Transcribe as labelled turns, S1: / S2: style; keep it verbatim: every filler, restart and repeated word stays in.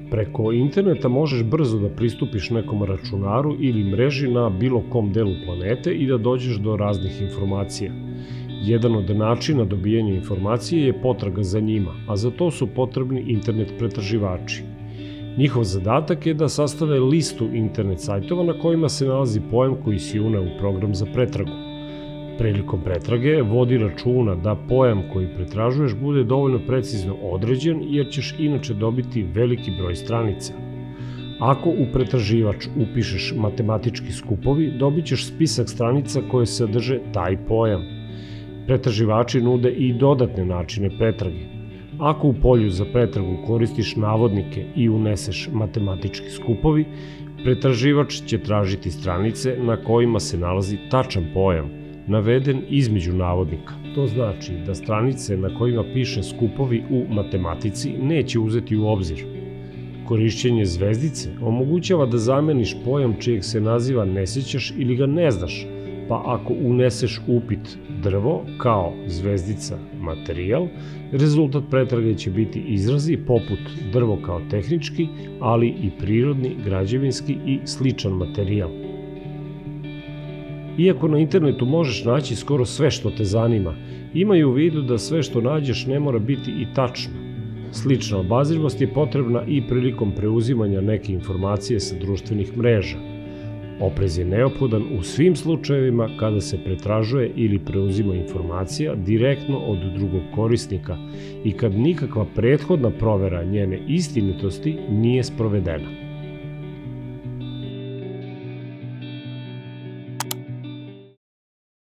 S1: Preko interneta možeš brzo da pristupiš nekom računaru ili mreži na bilo kom delu planete i da dođeš do raznih informacija. Jedan od načina dobijanja informacije je potraga za njima, a za to su potrebni internet pretraživači. Njihov zadatak je da sastave listu internet sajtova na kojima se nalazi pojam koji si uneo u program za pretragu. Prilikom pretrage vodi računa da pojam koji pretražuješ bude dovoljno precizno određen, jer ćeš inače dobiti veliki broj stranica. Ako u pretraživač upišeš matematički skupovi, dobit ćeš spisak stranica koje sadrže taj pojam. Pretraživači nude i dodatne načine pretrage. Ako u polju za pretragu koristiš navodnike i uneseš matematički skupovi, pretraživač će tražiti stranice na kojima se nalazi tačan pojam, naveden između navodnika. To znači da stranice na kojima piše skupovi u matematici neće uzeti u obzir. Korišćenje zvezdice omogućava da zameniš pojam čijeg se naziva ne sjećaš ili ga ne znaš, pa ako uneseš upit drvo kao zvezdica materijal, rezultat pretrage će biti izrazi poput drvo kao tehnički, ali i prirodni, građevinski i sličan materijal. Iako na internetu možeš naći skoro sve što te zanima, imaj u vidu da sve što nađeš ne mora biti i tačno. Slična obazrivost je potrebna i prilikom preuzimanja neke informacije sa društvenih mreža. Oprez je neophodan u svim slučajevima kada se pretražuje ili preuzima informacija direktno od drugog korisnika i kad nikakva prethodna provera njene istinitosti nije sprovedena.